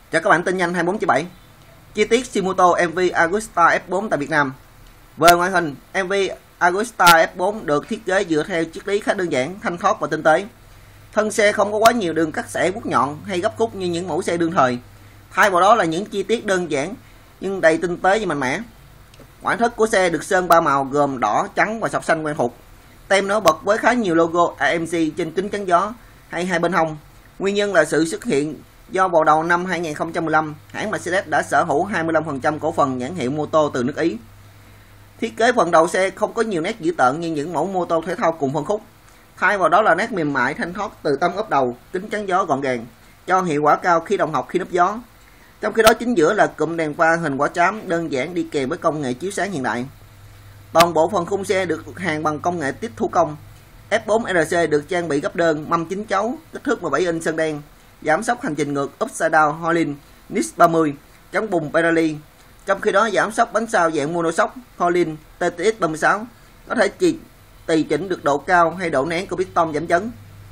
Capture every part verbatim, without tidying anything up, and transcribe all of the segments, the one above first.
Chào các bạn, tin nhanh hai mươi bốn trên bảy. Chi tiết siêu mô tô em vê Agusta ép bốn tại Việt Nam. Về ngoại hình, em vê Agusta ép bốn được thiết kế dựa theo triết lý khá đơn giản, thanh thoát và tinh tế. Thân xe không có quá nhiều đường cắt xẻ vuốt nhọn hay gấp khúc như những mẫu xe đương thời. Thay vào đó là những chi tiết đơn giản nhưng đầy tinh tế và mạnh mẽ. Ngoại thất của xe được sơn ba màu gồm đỏ, trắng và sọc xanh quen thuộc. Tem nổi bật với khá nhiều logo a em xê trên kính chắn gió hay hai bên hông. Nguyên nhân là sự xuất hiện do vào đầu năm hai nghìn không trăm mười lăm, hãng Mercedes đã sở hữu hai mươi lăm phần trăm cổ phần nhãn hiệu mô tô từ nước Ý. Thiết kế phần đầu xe không có nhiều nét dữ tợn như những mẫu mô tô thể thao cùng phân khúc. Thay vào đó là nét mềm mại thanh thoát từ tấm ốp đầu, kính chắn gió gọn gàng, cho hiệu quả cao khi đồng học khi nấp gió. Trong khi đó chính giữa là cụm đèn pha hình quả trám đơn giản đi kèm với công nghệ chiếu sáng hiện đại. Toàn bộ phần khung xe được hàn bằng công nghệ tiếp thủ công. ép bốn rờ xê được trang bị gấp đơn, mâm chín chấu, kích thước mười bảy inch sơn đen, giảm sóc hành trình ngược Upside Down Hollin Nix ba mươi, chống bùng Pirelli. Trong khi đó giảm sóc bánh sau dạng monoshock Hollin tê tê ích ba mươi sáu có thể chỉ tùy chỉnh được độ cao hay độ nén của piston giảm chấn.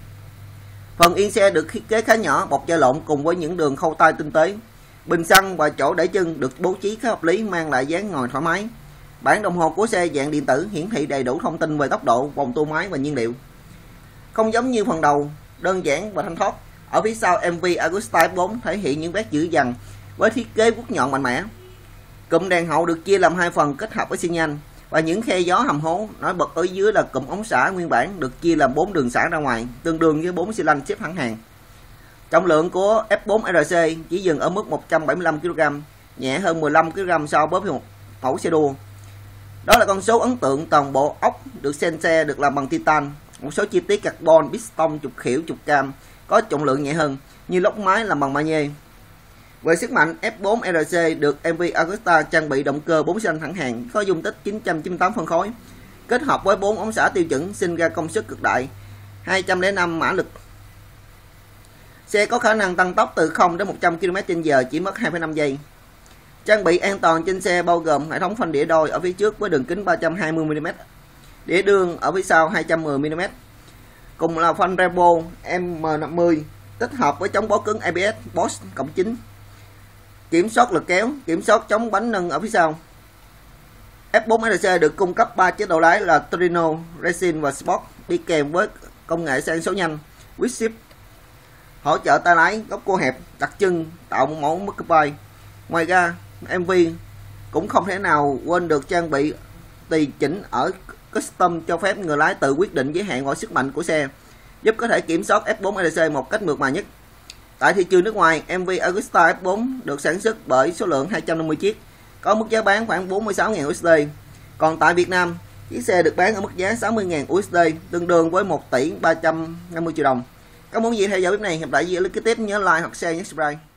Phần yên xe được thiết kế khá nhỏ, bọc da lộn cùng với những đường khâu tay tinh tế. Bình xăng và chỗ để chân được bố trí khá hợp lý, mang lại dáng ngồi thoải mái. Bản đồng hồ của xe dạng điện tử hiển thị đầy đủ thông tin về tốc độ, vòng tua máy và nhiên liệu. Không giống như phần đầu, đơn giản và thanh thoát, ở phía sau em vê Agusta ép bốn thể hiện những vét dữ dằn với thiết kế vuốt nhọn mạnh mẽ. Cụm đèn hậu được chia làm hai phần kết hợp với xi nhan và những khe gió hầm hố. Nổi bật ở dưới là cụm ống xả nguyên bản được chia làm bốn đường xả ra ngoài, tương đương với bốn xi lanh xếp thẳng hàng. Trọng lượng của ép bốn rờ xê chỉ dừng ở mức một trăm bảy mươi lăm ki lô gam, nhẹ hơn mười lăm ki lô gam so với một mẫu xe đua. Đó là con số ấn tượng. Toàn bộ ốc được sen xe được làm bằng titan, một số chi tiết carbon, piston, trục khỉu, trục cam có trọng lượng nhẹ hơn, như lốc máy làm bằng magie. Về sức mạnh, ép bốn rờ xê được em vê Agusta trang bị động cơ bốn xi lanh thẳng hàng có dung tích chín trăm chín mươi tám phân khối, kết hợp với bốn ống xả tiêu chuẩn sinh ra công suất cực đại hai trăm lẻ năm mã lực. Xe có khả năng tăng tốc từ không đến một trăm ki lô mét trên giờ chỉ mất hai phẩy năm giây. Trang bị an toàn trên xe bao gồm hệ thống phanh đĩa đôi ở phía trước với đường kính ba trăm hai mươi mi li mét, đĩa đương ở phía sau hai trăm mười mi li mét, cùng là phanh Brembo M năm mươi tích hợp với chống bó cứng a bê ét Bosch cộng chín, kiểm soát lực kéo, kiểm soát chống bánh nâng ở phía sau. ép bốn rờ xê được cung cấp ba chế độ lái là Torino, Racing và Sport, đi kèm với công nghệ sang số nhanh Quick Shift, hỗ trợ tay lái góc cua hẹp đặc trưng tạo một mẫu mức bay. Ngoài ra, em vê cũng không thể nào quên được trang bị tùy chỉnh ở custom cho phép người lái tự quyết định giới hạn mọi sức mạnh của xe, giúp có thể kiểm soát ép bốn rờ xê một cách mượt mà nhất. Tại thị trường nước ngoài, em vê Agusta ép bốn được sản xuất bởi số lượng hai trăm năm mươi chiếc, có mức giá bán khoảng bốn mươi sáu nghìn đô la. Còn tại Việt Nam, chiếc xe được bán ở mức giá sáu mươi nghìn đô la, tương đương với một tỷ ba trăm năm mươi triệu đồng. Các muốn gì theo dõi clip này, hẹn gặp lại ở clip tiếp, nhớ like hoặc share nhé, subscribe.